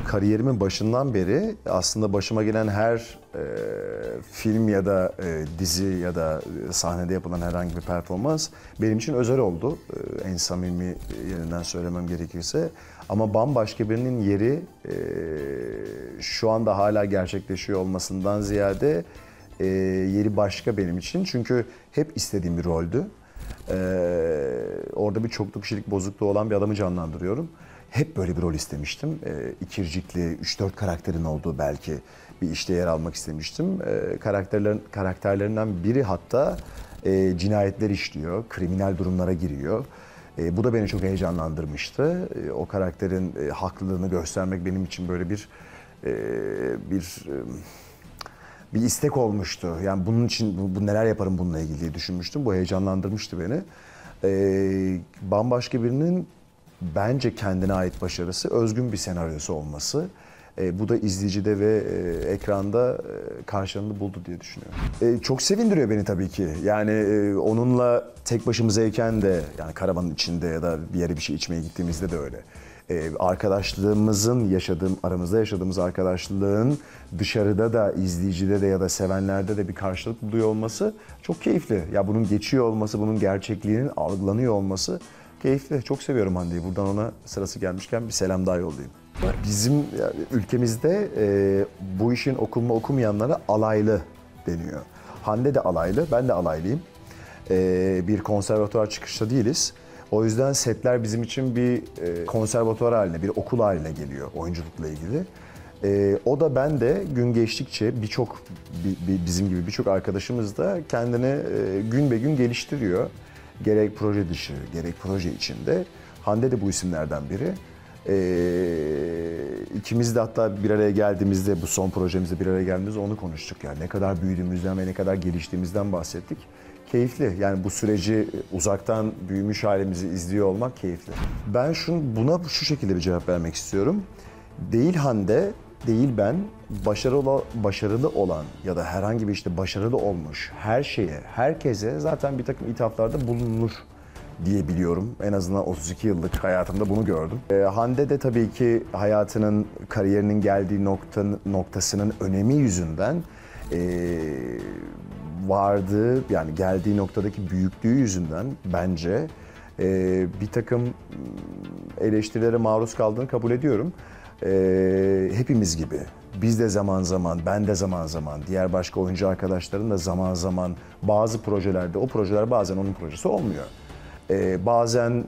Kariyerimin başından beri aslında başıma gelen her film ya da dizi ya da sahnede yapılan herhangi bir performans benim için özel oldu. En samimi yerinden söylemem gerekirse. Ama bambaşka birinin yeri şu anda hala gerçekleşiyor olmasından ziyade yeri başka benim için. Çünkü hep istediğim bir roldü. Orada bir çoklu kişilik bozukluğu olan bir adamı canlandırıyorum. Hep böyle bir rol istemiştim. İkircikli, 3-4 karakterin olduğu belki bir işte yer almak istemiştim. Karakterlerinden biri hatta cinayetler işliyor, kriminal durumlara giriyor. Bu da beni çok heyecanlandırmıştı. O karakterin haklılığını göstermek benim için böyle bir istek olmuştu. Yani bunun için bu neler yaparım bununla ilgili diye düşünmüştüm. Bu heyecanlandırmıştı beni. Bambaşka birinin bence kendine ait başarısı, özgün bir senaryosu olması. Bu da izleyicide ve ekranda karşılığını buldu diye düşünüyorum. Çok sevindiriyor beni tabii ki. Yani onunla tek başımızayken de, yani karavanın içinde ya da bir yere bir şey içmeye gittiğimizde de öyle. Aramızda yaşadığımız arkadaşlığın dışarıda da, izleyicide de ya da sevenlerde de bir karşılık buluyor olması çok keyifli. Ya bunun geçiyor olması, bunun gerçekliğinin algılanıyor olması keyifli. Çok seviyorum Hande'yi. Buradan ona sırası gelmişken bir selam daha yollayayım. Bizim ülkemizde bu işin okulunu okumayanlara alaylı deniyor. Hande de alaylı, ben de alaylıyım. Bir konservatuvar çıkışta değiliz. O yüzden setler bizim için bir konservatuvar haline, bir okul haline geliyor oyunculukla ilgili. O da ben de gün geçtikçe bizim gibi birçok arkadaşımız da kendini gün be gün geliştiriyor. Gerek proje dışı, gerek proje içinde. Hande de bu isimlerden biri. İkimiz de hatta bir araya geldiğimizde, bu son projemizde bir araya geldiğimizde onu konuştuk. Yani ne kadar büyüdüğümüzden ve ne kadar geliştiğimizden bahsettik. Keyifli. Yani bu süreci uzaktan büyümüş halimizi izliyor olmak keyifli. Ben buna şu şekilde bir cevap vermek istiyorum. Değil Hande, değil ben, başarılı olan ya da herhangi bir işte başarılı olmuş her şeye, herkese zaten bir takım ithaflarda bulunur diye biliyorum. En azından 32 yıllık hayatımda bunu gördüm. Hande de tabii ki hayatının, kariyerinin geldiği noktasının önemi yüzünden vardığı, yani geldiği noktadaki büyüklüğü yüzünden bence bir takım eleştirilere maruz kaldığını kabul ediyorum. Hepimiz gibi. Biz de zaman zaman, ben de zaman zaman, diğer başka oyuncu arkadaşların da zaman zaman bazı projelerde, o projeler bazen onun projesi olmuyor. Bazen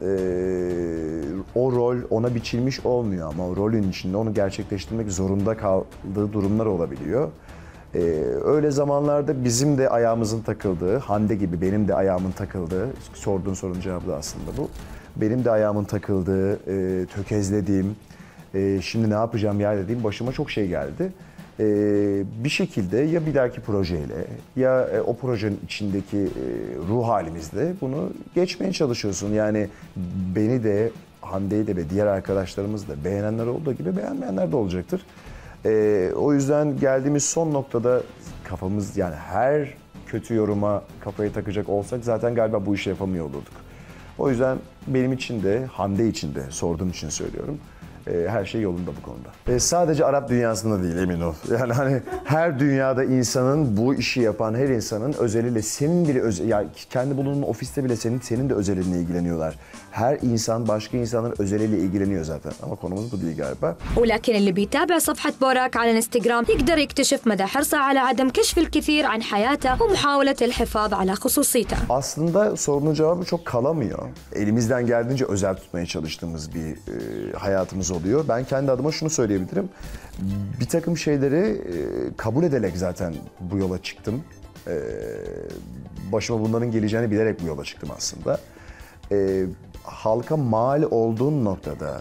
o rol ona biçilmiş olmuyor ama o rolün içinde onu gerçekleştirmek zorunda kaldığı durumlar olabiliyor. Öyle zamanlarda bizim de ayağımızın takıldığı, Hande gibi benim de ayağımın takıldığı, sorduğun sorunun cevabı da aslında bu. Benim de ayağımın takıldığı, tökezlediğim, şimdi ne yapacağım ya dediğim başıma çok şey geldi. Bir şekilde ya bir dahaki projeyle ya o projenin içindeki ruh halimizle bunu geçmeye çalışıyorsun. Yani beni de, Hande'yi de ve diğer arkadaşlarımız da beğenenler olduğu gibi beğenmeyenler de olacaktır. O yüzden geldiğimiz son noktada kafamız, yani her kötü yoruma kafayı takacak olsak zaten galiba bu işi yapamıyor olurduk. O yüzden benim için de, Hande için de sorduğun için söylüyorum. Her şey yolunda bu konuda. Sadece Arap dünyasında değil, emin ol. Yani hani her dünyada insanın, bu işi yapan her insanın özeliyle, senin bile ya kendi bulunduğun ofiste bile senin de özelinle ilgileniyorlar. Her insan başka insanın özeliyle ilgileniyor zaten. Ama konumuz bu değil galiba. ولكن اللي بيتابع صفحة بوراك على الانستغرام يقدر يكتشف مدى حرصه على عدم كشف الكثير عن حياته ومحاولة الحفاظ على خصوصيته. Aslında sorunun cevabı çok kalamıyor. Elimizden geldiğince özel tutmaya çalıştığımız bir hayatımız oluyor. Ben kendi adıma şunu söyleyebilirim. Bir takım şeyleri kabul ederek zaten bu yola çıktım. Başıma bunların geleceğini bilerek bu yola çıktım aslında. Halka mal olduğun noktada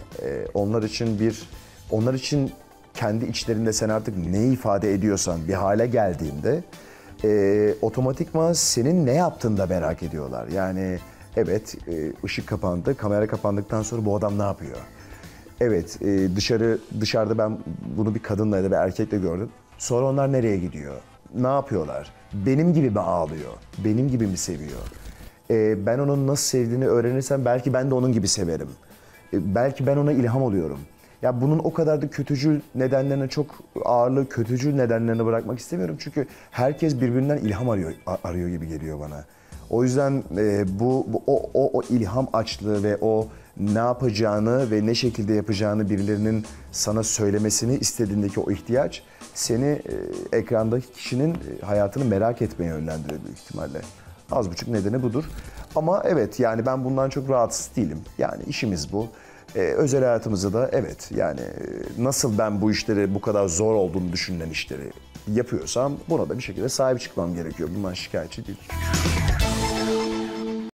onlar için kendi içlerinde sen artık ne ifade ediyorsan bir hale geldiğinde otomatikman senin ne yaptığını da merak ediyorlar. Yani evet, ışık kapandı, kamera kapandıktan sonra bu adam ne yapıyor? Evet, dışarıda ben bunu bir kadınla ya da bir erkekle gördüm. Sonra onlar nereye gidiyor? Ne yapıyorlar? Benim gibi mi ağlıyor? Benim gibi mi seviyor? Ben onun nasıl sevdiğini öğrenirsem belki ben de onun gibi severim. Belki ben ona ilham oluyorum. Ya bunun o kadar da kötücül nedenlerine, çok ağırlığı kötücül nedenlerine bırakmak istemiyorum. Çünkü herkes birbirinden ilham arıyor gibi geliyor bana. O yüzden o ilham açlığı ve o ne yapacağını ve ne şekilde yapacağını birilerinin sana söylemesini istediğindeki o ihtiyaç seni ekrandaki kişinin hayatını merak etmeye yönlendiriyor büyük ihtimalle. Az buçuk nedeni budur. Ama evet, yani ben bundan çok rahatsız değilim. Yani işimiz bu. Özel hayatımızda da evet, yani nasıl ben bu işleri, bu kadar zor olduğunu düşünülen işleri yapıyorsam buna da bir şekilde sahip çıkmam gerekiyor. Bundan şikayetçi değilim.